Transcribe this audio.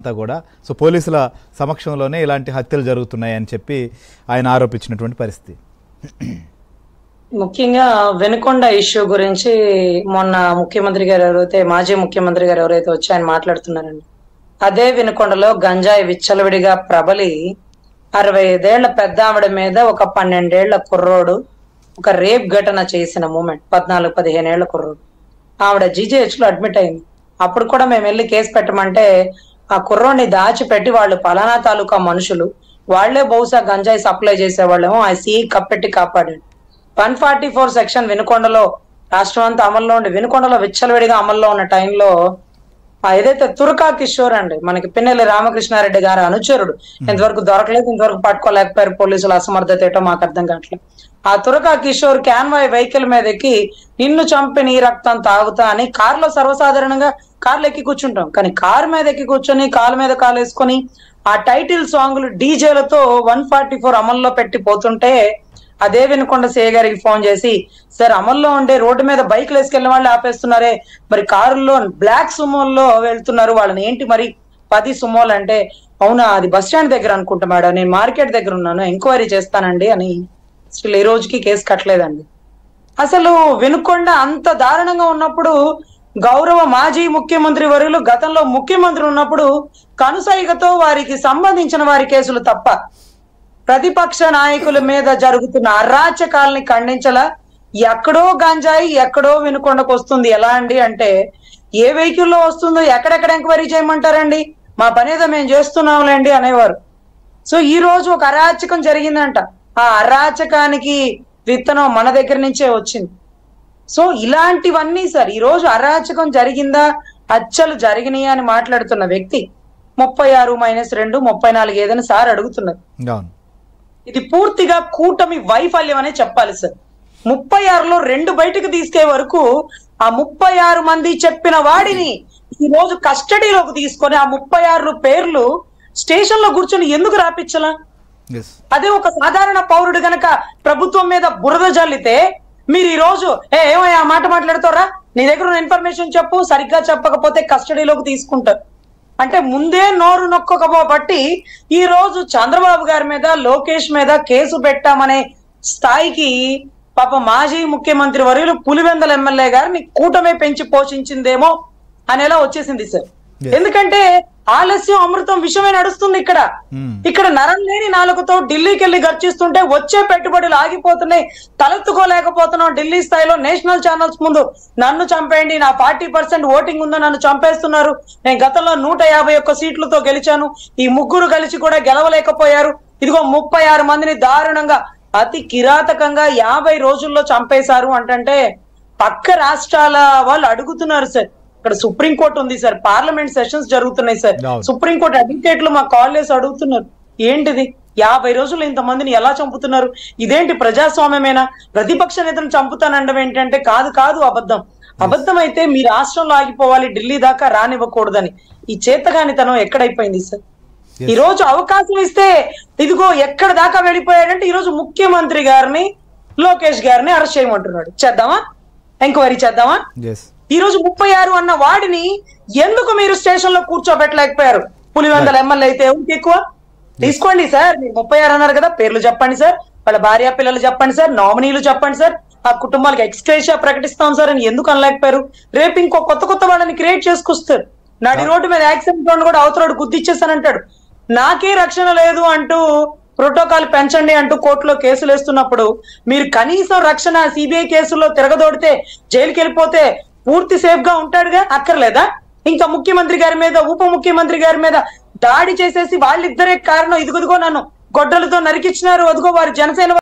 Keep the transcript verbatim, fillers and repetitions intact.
ఇదంతా కూడా. సో పోలీసుల సమక్షంలోనే ఇలాంటి హత్యలు జరుగుతున్నాయని చెప్పి ఆయన ఆరోపించినటువంటి పరిస్థితి. ముఖ్యంగా వెనుకొండ ఇష్యూ గురించి మొన్న ముఖ్యమంత్రి గారు ఎవరైతే మాజీ ముఖ్యమంత్రి గారు ఎవరైతే వచ్చి ఆయన మాట్లాడుతున్నారండి, అదే వెనుకొండలో గంజాయి విచ్చలవిడిగా ప్రబలి అరవై ఐదేళ్ల పెద్ద ఆవిడ మీద ఒక పన్నెండేళ్ల కుర్రోడు ఒక రేప్ ఘటన చేసిన మూమెంట్, పద్నాలుగు పదిహేను ఏళ్ల కుర్రోడు ఆవిడ జీజీహెచ్ లో అడ్మిట్ అయింది. అప్పుడు కూడా మేము వెళ్ళి కేసు పెట్టమంటే ఆ కుర్రోడిని దాచిపెట్టి వాళ్ళు పలానా తాలూకా మనుషులు వాళ్లే బహుశా గంజాయి సప్లై చేసేవాళ్ళేమో ఆ సీ కప్పెట్టి కాపాడాడు. వన్ ఫార్టీ ఫోర్ సెక్షన్ వినుకొండలో రాష్ట్రం అంతా అమల్లో ఉండి వినుకొండలో విచ్చలవిడిగా అమల్లో ఉన్న టైంలో ఏదైతే తురకా కిషోర్ అండి, మనకి పిన్నెల్లి రామకృష్ణారెడ్డి గారి అనుచరుడు, ఇంతవరకు దొరకలేదు, ఇంతవరకు పట్టుకోలేకపోయారు పోలీసులు, అసమర్థత ఏటో మాకు అర్థం కావట్లేదు. ఆ తురకా కిషోర్ క్యాన్వాయ్ వెహికల్ మీద ఎక్కి నిన్ను చంపి నీ రక్తం తాగుతా అని కారులో సర్వసాధారణంగా కార్లు ఎక్కి కూర్చుంటాం, కానీ కారు మీద ఎక్కి కూర్చొని కాలు మీద కాలు వేసుకొని ఆ టైటిల్ సాంగ్లు డీజేలతో వన్ ఫార్టీ ఫోర్ అమల్లో పెట్టి పోతుంటే అదే వినుకొండ సిఐ గారికి ఫోన్ చేసి, సార్ అమల్లో ఉండే రోడ్డు మీద బైక్లు వేసుకెళ్ళిన వాళ్ళు ఆపేస్తున్నారే, మరి కారుల్లో బ్లాక్ సుమోల్లో వెళ్తున్నారు, వాళ్ళని ఏంటి మరి పది సుమోలు అంటే, అవునా అది బస్ స్టాండ్ దగ్గర అనుకుంటా మేడం, నేను మార్కెట్ దగ్గర ఉన్నాను, ఎంక్వైరీ చేస్తానండి అని అసలు ఈ రోజుకి కేసు కట్టలేదండి. అసలు వినుకొండ అంత దారుణంగా ఉన్నప్పుడు గౌరవ మాజీ ముఖ్యమంత్రి వర్యులు గతంలో ముఖ్యమంత్రి ఉన్నప్పుడు కనుసైగతో వారికి సంబంధించిన వారి కేసులు తప్ప ప్రతిపక్ష నాయకుల మీద జరుగుతున్న అరాచకాలని ఖండించలా. ఎక్కడో గంజాయి ఎక్కడో వినుకొండకు వస్తుంది. ఎలా అండి అంటే ఏ వెహికల్లో వస్తుందో ఎక్కడెక్కడ ఎంక్వైరీ చేయమంటారండి, మా పని ఏదో మేము చేస్తున్నాంలేండి అనేవారు. సో ఈ రోజు ఒక అరాచకం జరిగిందంట, ఆ అరాచకానికి విత్తనం మన దగ్గర నుంచే వచ్చింది. సో ఇలాంటివన్నీ సార్ ఈ రోజు అరాచకం జరిగిందా, హత్యలు జరిగినాయా అని మాట్లాడుతున్న వ్యక్తి ముప్పై ఆరు మైనస్ రెండు ముప్పై నాలుగు ఏదని సార్ అడుగుతున్నారు. ఇది పూర్తిగా కూటమి వైఫల్యం అనే చెప్పాలి సార్. ముప్పై ఆరులో రెండు బయటకు తీసుకే వరకు ఆ ముప్పై ఆరు మంది చెప్పిన వాడిని ఈ రోజు కస్టడీలోకి తీసుకొని ఆ ముప్పై ఆరు పేర్లు స్టేషన్ లో కూర్చొని ఎందుకు రాపించలా? అదే ఒక సాధారణ పౌరుడు గనక ప్రభుత్వం మీద బురద జల్లితే మీరు ఈ రోజు ఏ ఏమయ్యా మాట మాట్లాడుతారా, నీ దగ్గర ఉన్న ఇన్ఫర్మేషన్ చెప్పు, సరిగ్గా చెప్పకపోతే కస్టడీలోకి తీసుకుంటారు అంటే ముందే నోరు నొక్కకపోబట్టి ఈ రోజు చంద్రబాబు గారి మీద లోకేష్ మీద కేసు పెట్టామనే స్థాయికి పాప మాజీ ముఖ్యమంత్రి వర్యులు పులివెందల ఎమ్మెల్యే గారిని కూటమే పెంచి పోషించిందేమో అనేలా వచ్చేసింది సార్. ఎందుకంటే ఆలస్యం అమృతం విషయమే నడుస్తుంది ఇక్కడ. ఇక్కడ నరం లేని నాలుగుతో ఢిల్లీకి వెళ్ళి గర్చిస్తుంటే వచ్చే పెట్టుబడులు ఆగిపోతున్నాయి, తలెత్తుకోలేకపోతున్నాం. ఢిల్లీ స్థాయిలో నేషనల్ ఛానల్స్ ముందు నన్ను చంపేయండి, నా ఫార్టీ పర్సెంట్ ఓటింగ్ ఉందో నన్ను చంపేస్తున్నారు, నేను గతంలో నూట యాభై ఒక్క సీట్లతో గెలిచాను, ఈ ముగ్గురు కలిసి కూడా గెలవలేకపోయారు, ఇదిగో ముప్పై ఆరు మందిని దారుణంగా అతి కిరాతకంగా యాభై రోజుల్లో చంపేశారు అంటే పక్క రాష్ట్రాల వాళ్ళు అడుగుతున్నారు సార్. ఇక్కడ సుప్రీంకోర్టు ఉంది సార్, పార్లమెంట్ సెషన్స్ జరుగుతున్నాయి సార్, సుప్రీంకోర్టు అడ్వకేట్లు మా కాలేజ్ అడుగుతున్నారు, ఏంటిది యాభై రోజులు ఇంతమందిని ఎలా చంపుతున్నారు, ఇదేంటి ప్రజాస్వామ్యమేనా, ప్రతిపక్ష నేతను చంపుతానండం ఏంటంటే కాదు కాదు అబద్ధం. అబద్ధం అయితే మీ రాష్ట్రంలో ఆగిపోవాలి, ఢిల్లీ దాకా రానివ్వకూడదని ఈ చేతగానితనం ఎక్కడైపోయింది సార్. ఈ రోజు అవకాశం ఇస్తే ఇదిగో ఎక్కడ దాకా వెళ్ళిపోయాడంటే ఈ రోజు ముఖ్యమంత్రి గారిని లోకేష్ గారిని అరెస్ట్ చేయమంటున్నాడు. చేద్దామా, ఎంక్వైరీ చేద్దామా? ఈ రోజు ముప్పై ఆరు అన్న వాడిని ఎందుకు మీరు స్టేషన్ లో కూర్చోబెట్టలేకపోయారు? పులివెందల ఎమ్మెల్యే అయితే ఎవరికి ఎక్కువ? తీసుకోండి సార్, మీరు ముప్పై ఆరు అన్నారు కదా, పేర్లు చెప్పండి సార్, వాళ్ళ భార్య పిల్లలు చెప్పండి సార్, నామినీలు చెప్పండి సార్, ఆ కుటుంబాలకు ఎక్స్గ్రేషియా ప్రకటిస్తాం సార్ అని ఎందుకు అనలేకపోయారు? రేపు ఇంకో కొత్త కొత్త వాళ్ళని క్రియేట్ చేసుకొస్తారు. నడి రోడ్డు మీద యాక్సిడెంట్ కూడా అవతరాడు గుద్దిచ్చేస్తానంటాడు, నాకే రక్షణ లేదు అంటూ ప్రోటోకాల్ పెంచండి అంటూ కోర్టులో కేసులు వేస్తున్నప్పుడు మీరు కనీసం రక్షణ సిబిఐ కేసుల్లో తిరగదోడితే జైలుకి వెళ్ళిపోతే పూర్తి సేఫ్ గా ఉంటాడుగా, అక్కర్లేదా? ఇంకా ముఖ్యమంత్రి గారి మీద ఉప ముఖ్యమంత్రి గారి మీద దాడి చేసేసి వాళ్ళిద్దరే కారణం, ఇదిగోదిగో నన్ను గొడ్డలతో నరికిచ్చినారు, అదిగో వారి జనసేన